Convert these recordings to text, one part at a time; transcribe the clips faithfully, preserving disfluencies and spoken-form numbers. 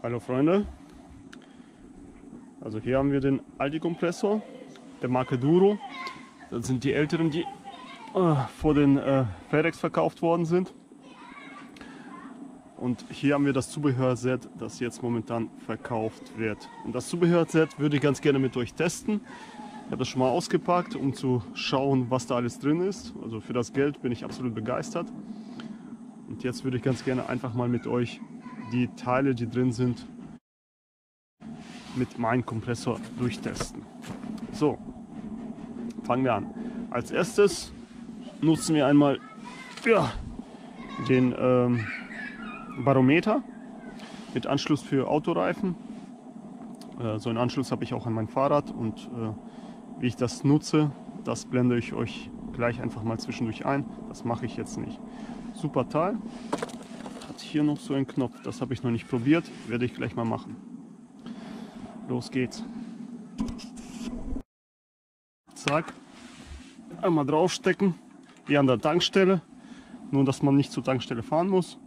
Hallo Freunde, also hier haben wir den Aldi-Kompressor der Marke Duro. Das sind die älteren, die äh, vor den äh, FedEx verkauft worden sind. Und hier haben wir das Zubehörset, das jetzt momentan verkauft wird. Und das Zubehörset würde ich ganz gerne mit euch testen. Ich habe das schon mal ausgepackt, um zu schauen, was da alles drin ist. Also für das Geld bin ich absolut begeistert. Und jetzt würde ich ganz gerne einfach mal mit euch die Teile, die drin sind, mit meinem Kompressor durchtesten. So, fangen wir an. Als erstes nutzen wir einmal ja, den ähm, Barometer mit Anschluss für Autoreifen. Äh, so einen Anschluss habe ich auch an mein Fahrrad und äh, wie ich das nutze, das blende ich euch gleich einfach mal zwischendurch ein. Das mache ich jetzt nicht. Super Teil. Hat hier noch so einen Knopf, das habe ich noch nicht probiert, werde ich gleich mal machen. Los geht's. Zack. Einmal draufstecken, wie an der Tankstelle, nur dass man nicht zur Tankstelle fahren muss.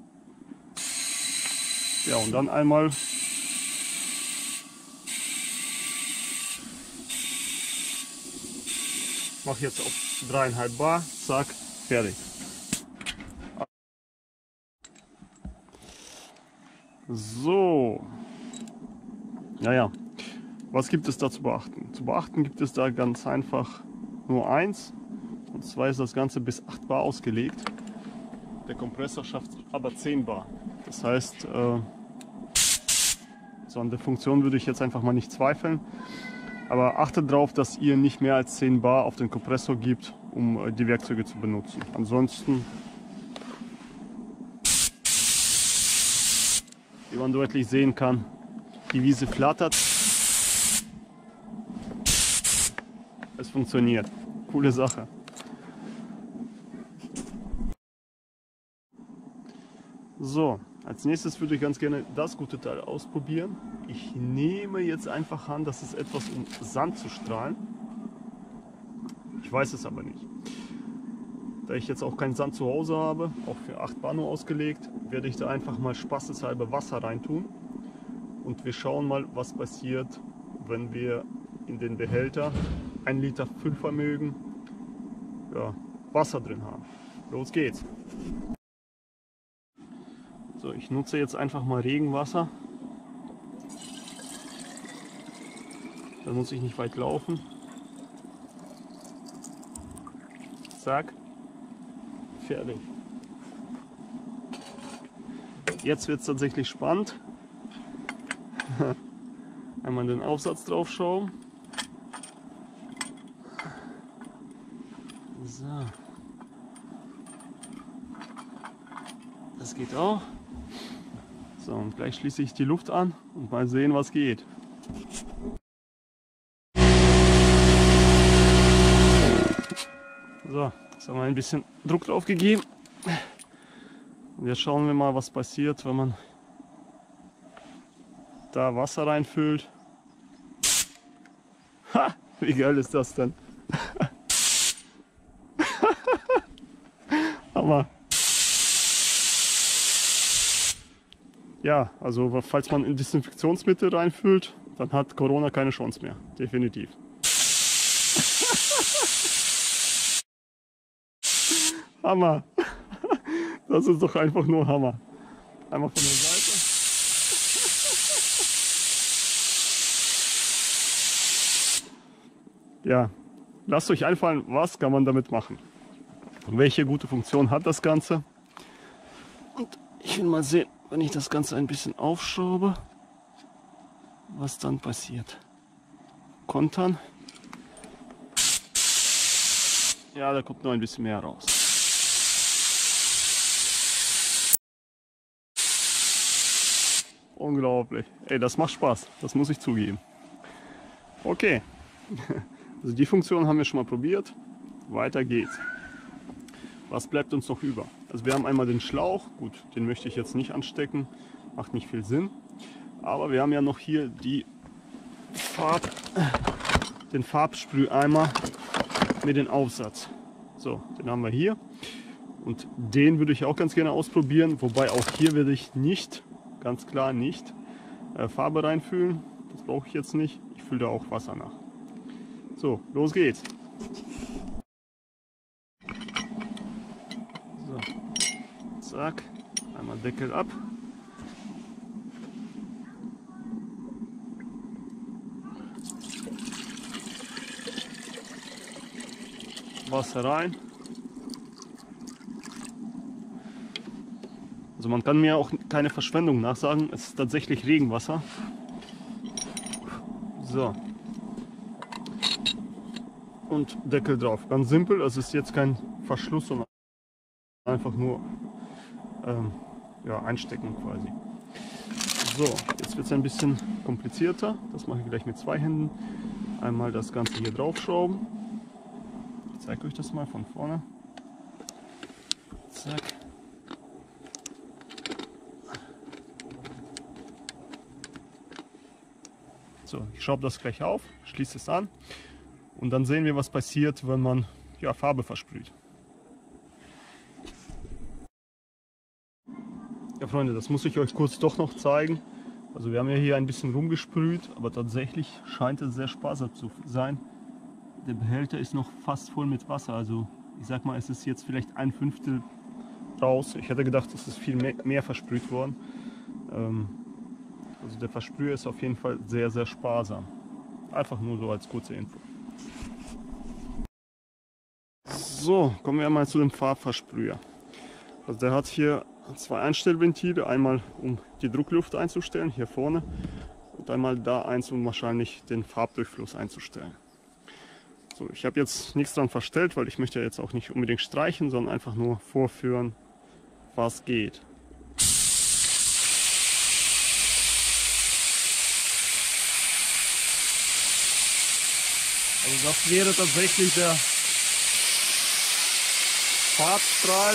Ja, und dann einmal mache jetzt auf dreieinhalb Bar, zack, fertig. So, naja, was gibt es da zu beachten? Zu beachten gibt es da ganz einfach nur eins, und zwar ist das Ganze bis acht Bar ausgelegt. Der Kompressor schafft aber zehn Bar. Das heißt, äh, so an der Funktion würde ich jetzt einfach mal nicht zweifeln. Aber achtet darauf, dass ihr nicht mehr als zehn Bar auf den Kompressor gibt, um äh, die Werkzeuge zu benutzen. Ansonsten, wie man deutlich sehen kann, die Wiese flattert. Es funktioniert. Coole Sache. So, als nächstes würde ich ganz gerne das gute Teil ausprobieren. Ich nehme jetzt einfach an, dass es etwas um Sand zu strahlen. Ich weiß es aber nicht. Da ich jetzt auch keinen Sand zu Hause habe, auch für acht Bar nur ausgelegt, werde ich da einfach mal spaßeshalber Wasser reintun. Und wir schauen mal, was passiert, wenn wir in den Behälter ein Liter Füllvermögen ja, Wasser drin haben. Los geht's! So, ich nutze jetzt einfach mal Regenwasser. Da muss ich nicht weit laufen. Zack. Fertig. Jetzt wird es tatsächlich spannend. Einmal den Aufsatz drauf schauen. So. Das geht auch. So, und gleich schließe ich die Luft an und mal sehen, was geht. So, jetzt haben wir ein bisschen Druck drauf gegeben. Und jetzt schauen wir mal, was passiert, wenn man da Wasser reinfüllt. Ha! Wie geil ist das denn? Hammer! Ja, also falls man ein Desinfektionsmittel reinfüllt, dann hat Corona keine Chance mehr. Definitiv. Hammer! Das ist doch einfach nur Hammer. Einmal von der Seite. Ja, lasst euch einfallen, was kann man damit machen. Und welche gute Funktion hat das Ganze. Und ich will mal sehen, wenn ich das Ganze ein bisschen aufschraube, was dann passiert. Kontern. Ja, da kommt noch ein bisschen mehr raus. Unglaublich. Ey, das macht Spaß. Das muss ich zugeben. Okay. Also die Funktion haben wir schon mal probiert. Weiter geht's. Was bleibt uns noch über? Also wir haben einmal den Schlauch. Gut, den möchte ich jetzt nicht anstecken. Macht nicht viel Sinn. Aber wir haben ja noch hier die Farb, den Farbsprüheimer mit dem Aufsatz. So, den haben wir hier. Und den würde ich auch ganz gerne ausprobieren. Wobei auch hier werde ich nicht, ganz klar nicht, äh, Farbe reinfüllen. Das brauche ich jetzt nicht. Ich fülle da auch Wasser nach. So, los geht's. So, zack, einmal Deckel ab. Wasser rein. Also man kann mir auch keine Verschwendung nachsagen, es ist tatsächlich Regenwasser. So. Und Deckel drauf. Ganz simpel, es ist jetzt kein Verschluss, sondern einfach nur ähm, ja, einstecken quasi. So, jetzt wird es ein bisschen komplizierter. Das mache ich gleich mit zwei Händen. Einmal das Ganze hier draufschrauben. Ich zeige euch das mal von vorne. Zack. So, ich schraube das gleich auf, schließe es an und dann sehen wir, was passiert, wenn man ja, Farbe versprüht. Ja Freunde, das muss ich euch kurz doch noch zeigen. Also wir haben ja hier ein bisschen rumgesprüht, aber tatsächlich scheint es sehr sparsam zu sein. Der Behälter ist noch fast voll mit Wasser, also ich sag mal, es ist jetzt vielleicht ein Fünftel raus. Ich hätte gedacht, es ist viel mehr, mehr versprüht worden. Ähm, Also der Versprüher ist auf jeden Fall sehr, sehr sparsam. Einfach nur so als kurze Info. So, kommen wir mal zu dem Farbversprüher. Also der hat hier zwei Einstellventile. Einmal um die Druckluft einzustellen, hier vorne. Und einmal da eins, um wahrscheinlich den Farbdurchfluss einzustellen. So, ich habe jetzt nichts dran verstellt, weil ich möchte jetzt auch nicht unbedingt streichen, sondern einfach nur vorführen, was geht. Also das wäre tatsächlich der Farbstrahl.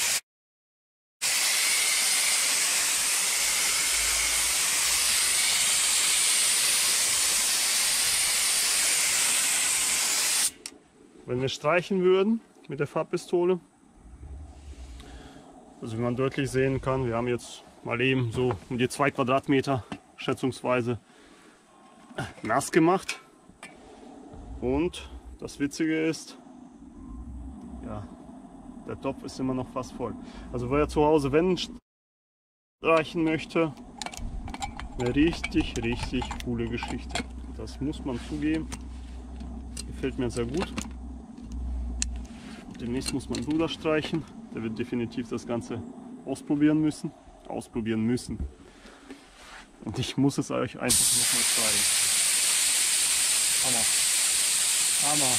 Wenn wir streichen würden mit der Farbpistole. Also wie man deutlich sehen kann, wir haben jetzt mal eben so um die zwei Quadratmeter schätzungsweise nass gemacht. Und das Witzige ist, ja, der Topf ist immer noch fast voll. Also wer zu Hause Wände streichen möchte, eine richtig, richtig coole Geschichte. Das muss man zugeben. Gefällt mir sehr gut. Demnächst muss mein Bruder streichen. Der wird definitiv das Ganze ausprobieren müssen. Ausprobieren müssen. Und ich muss es euch einfach nochmal zeigen. Hammer. Hammer.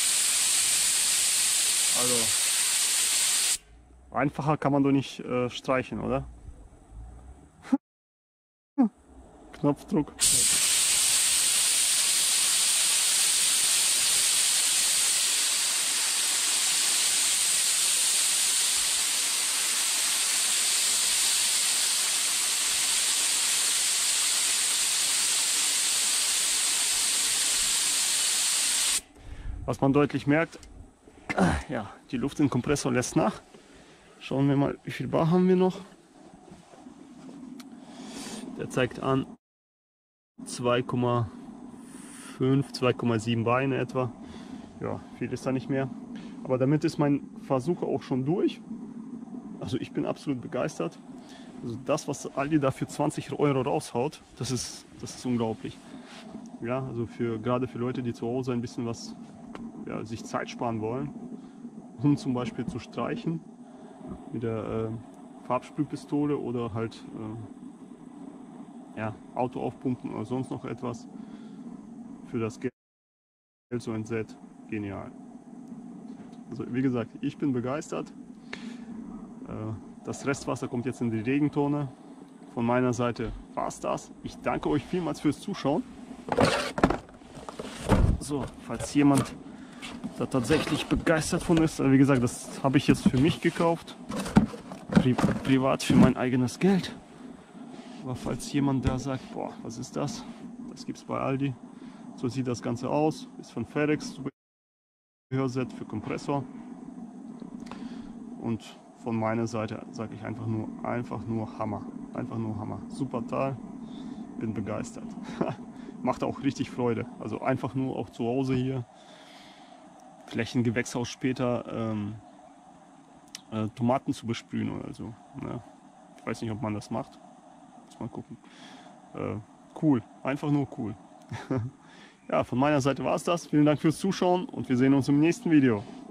Also einfacher kann man doch nicht äh, streichen, oder? Knopfdruck. Was man deutlich merkt, ja, die Luft im Kompressor lässt nach. Schauen wir mal, wie viel Bar haben wir noch. Der zeigt an zwei Komma fünf, zwei Komma sieben Bar in etwa. Ja, viel ist da nicht mehr. Aber damit ist mein Versuch auch schon durch. Also ich bin absolut begeistert. Also das, was Aldi da für zwanzig Euro raushaut, das ist, das ist unglaublich. Ja, also für, gerade für Leute, die zu Hause ein bisschen was, ja, sich Zeit sparen wollen, um zum Beispiel zu streichen mit der äh, Farbsprühpistole oder halt äh, ja, Auto aufpumpen oder sonst noch etwas. Für das Geld so ein Set, genial. Also wie gesagt, ich bin begeistert. Äh, das Restwasser kommt jetzt in die Regentonne. Von meiner Seite war es das. Ich danke euch vielmals fürs Zuschauen. So, falls jemand da tatsächlich begeistert von ist, wie gesagt, das habe ich jetzt für mich gekauft, Pri privat für mein eigenes Geld. Aber falls jemand da sagt, boah, was ist das? Das gibt es bei Aldi. So sieht das Ganze aus. Ist von FedEx, Zubehörset für Kompressor. Und von meiner Seite sage ich einfach nur, einfach nur Hammer. Einfach nur Hammer. Super Teil. bin begeistert. Macht auch richtig Freude. Also einfach nur auch zu Hause hier, vielleicht ein Gewächshaus später, ähm, äh, Tomaten zu besprühen oder so. Ne? Ich weiß nicht, ob man das macht. Muss mal gucken. Äh, cool, einfach nur cool. Ja, von meiner Seite war es das. Vielen Dank fürs Zuschauen und wir sehen uns im nächsten Video.